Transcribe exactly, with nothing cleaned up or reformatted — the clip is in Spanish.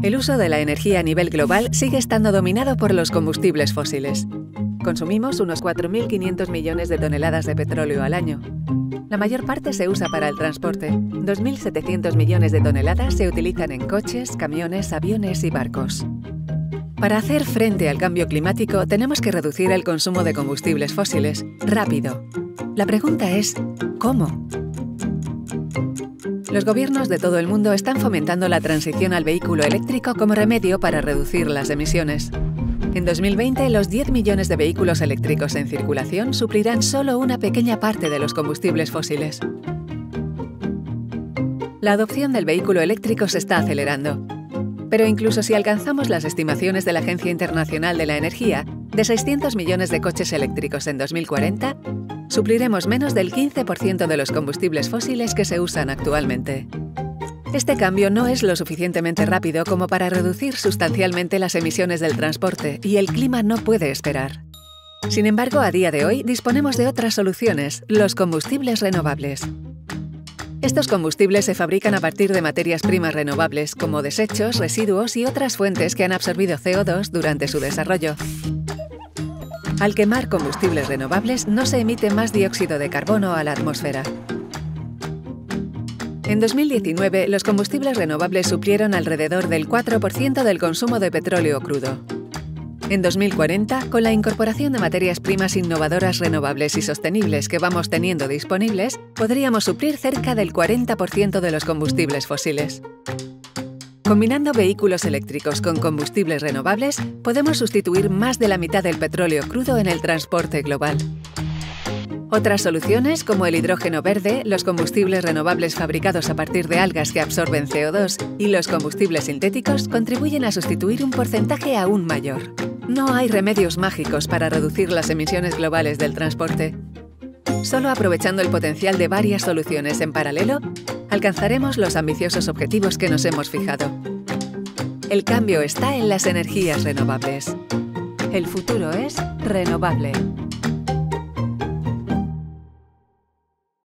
El uso de la energía a nivel global sigue estando dominado por los combustibles fósiles. Consumimos unos cuatro mil quinientos millones de toneladas de petróleo al año. La mayor parte se usa para el transporte. dos mil setecientos millones de toneladas se utilizan en coches, camiones, aviones y barcos. Para hacer frente al cambio climático, tenemos que reducir el consumo de combustibles fósiles rápido. La pregunta es, ¿cómo? Los gobiernos de todo el mundo están fomentando la transición al vehículo eléctrico como remedio para reducir las emisiones. En dos mil veinte, los diez millones de vehículos eléctricos en circulación suplirán solo una pequeña parte de los combustibles fósiles. La adopción del vehículo eléctrico se está acelerando. Pero incluso si alcanzamos las estimaciones de la Agencia Internacional de la Energía, de seiscientos millones de coches eléctricos en dos mil cuarenta, supliremos menos del quince por ciento de los combustibles fósiles que se usan actualmente. Este cambio no es lo suficientemente rápido como para reducir sustancialmente las emisiones del transporte, y el clima no puede esperar. Sin embargo, a día de hoy disponemos de otras soluciones, los combustibles renovables. Estos combustibles se fabrican a partir de materias primas renovables, como desechos, residuos y otras fuentes que han absorbido C O dos durante su desarrollo. Al quemar combustibles renovables, no se emite más dióxido de carbono a la atmósfera. En dos mil diecinueve, los combustibles renovables suplieron alrededor del cuatro por ciento del consumo de petróleo crudo. En dos mil cuarenta, con la incorporación de materias primas innovadoras renovables y sostenibles que vamos teniendo disponibles, podríamos suplir cerca del cuarenta por ciento de los combustibles fósiles. Combinando vehículos eléctricos con combustibles renovables, podemos sustituir más de la mitad del petróleo crudo en el transporte global. Otras soluciones, como el hidrógeno verde, los combustibles renovables fabricados a partir de algas que absorben C O dos y los combustibles sintéticos, contribuyen a sustituir un porcentaje aún mayor. No hay remedios mágicos para reducir las emisiones globales del transporte. Solo aprovechando el potencial de varias soluciones en paralelo, alcanzaremos los ambiciosos objetivos que nos hemos fijado. El cambio está en las energías renovables. El futuro es renovable.